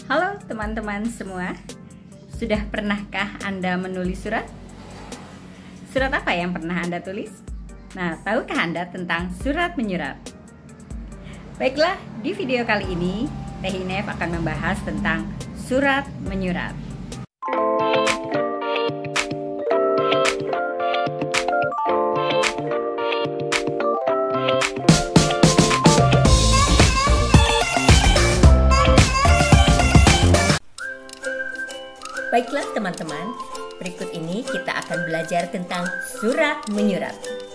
Halo teman-teman semua, sudah pernahkah Anda menulis surat? Surat apa yang pernah Anda tulis? Nah, tahukah Anda tentang surat menyurat? Baiklah, di video kali ini Teh Inef akan membahas tentang surat menyurat. Baiklah teman-teman, berikut ini kita akan belajar tentang surat menyurat.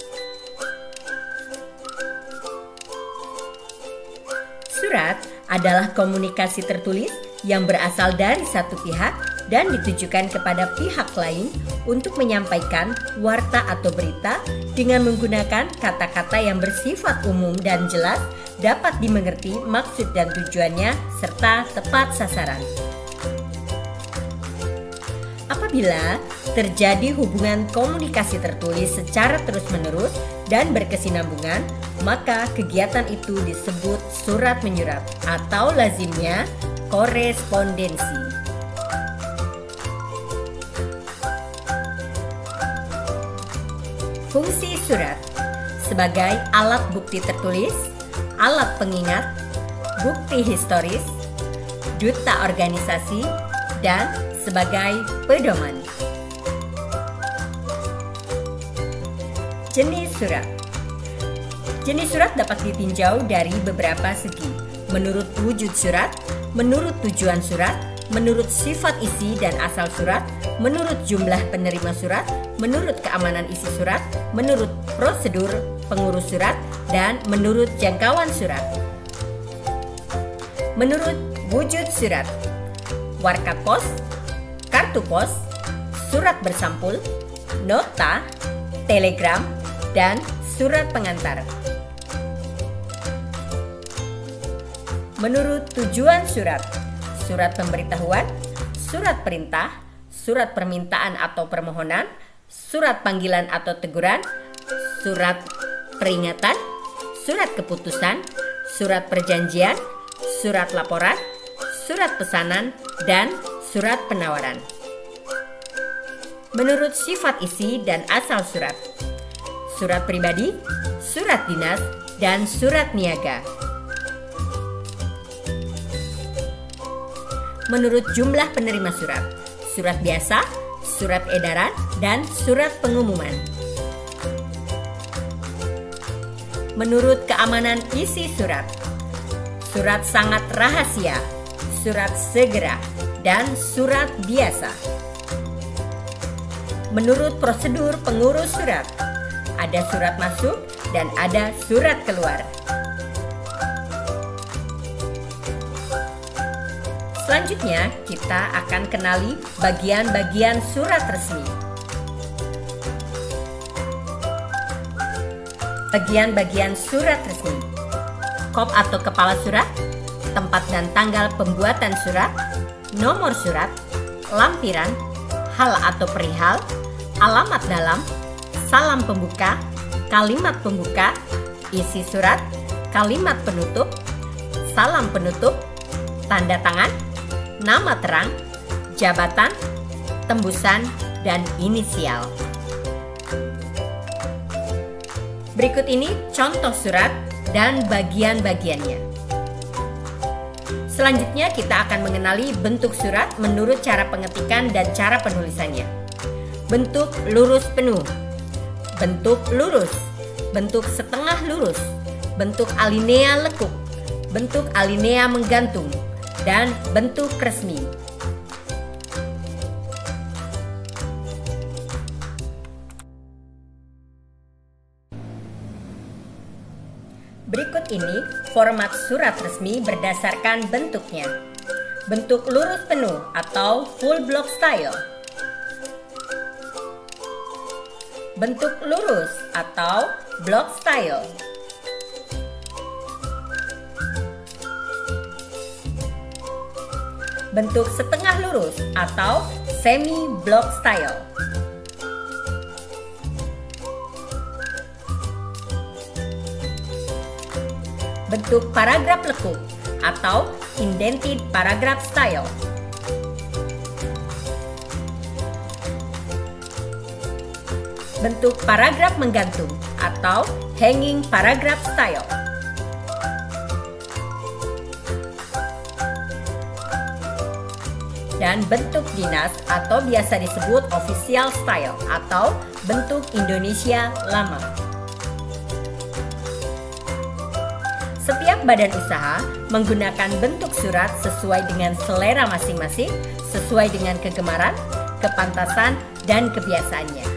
Surat adalah komunikasi tertulis yang berasal dari satu pihak dan ditujukan kepada pihak lain untuk menyampaikan warta atau berita dengan menggunakan kata-kata yang bersifat umum dan jelas, dapat dimengerti maksud dan tujuannya, serta tepat sasaran. Apabila terjadi hubungan komunikasi tertulis secara terus-menerus dan berkesinambungan, maka kegiatan itu disebut surat menyurat atau lazimnya korespondensi. Fungsi surat sebagai alat bukti tertulis, alat pengingat, bukti historis, duta organisasi, dan sebagai pedoman. Jenis surat. Jenis surat dapat ditinjau dari beberapa segi, menurut wujud surat, menurut tujuan surat, menurut sifat isi dan asal surat, menurut jumlah penerima surat, menurut keamanan isi surat, menurut prosedur pengurus surat, dan menurut jangkauan surat. Menurut wujud surat, warkat pos, kartu pos, surat bersampul, nota, telegram, dan surat pengantar. Menurut tujuan surat, surat pemberitahuan, surat perintah, surat permintaan atau permohonan, surat panggilan atau teguran, surat peringatan, surat keputusan, surat perjanjian, surat laporan, surat pesanan, dan surat penawaran. Menurut sifat isi dan asal surat, surat pribadi, surat dinas, dan surat niaga. Menurut jumlah penerima surat, surat biasa, surat edaran, dan surat pengumuman. Menurut keamanan isi surat, surat sangat rahasia, surat segera, dan surat biasa. Menurut prosedur pengurus surat, ada surat masuk dan ada surat keluar. Selanjutnya, kita akan kenali bagian-bagian surat resmi. Bagian-bagian surat resmi: kop atau kepala surat, tempat dan tanggal pembuatan surat, nomor surat, lampiran, hal atau perihal, alamat dalam, salam pembuka, kalimat pembuka, isi surat, kalimat penutup, salam penutup, tanda tangan, nama terang, jabatan, tembusan, dan inisial. Berikut ini contoh surat dan bagian-bagiannya. Selanjutnya kita akan mengenali bentuk surat menurut cara pengetikan dan cara penulisannya. Bentuk lurus penuh, bentuk lurus, bentuk setengah lurus, bentuk alinea lekuk, bentuk alinea menggantung, dan bentuk resmi. Berikut ini format surat resmi berdasarkan bentuknya. Bentuk lurus penuh atau full block style. Bentuk lurus atau block style. Bentuk setengah lurus atau semi block style. Bentuk paragraf lekuk atau indented paragraph style. Bentuk paragraf menggantung atau hanging paragraph style. Dan bentuk dinas atau biasa disebut official style atau bentuk Indonesia lama. Setiap badan usaha menggunakan bentuk surat sesuai dengan selera masing-masing, sesuai dengan kegemaran, kepantasan, dan kebiasaannya.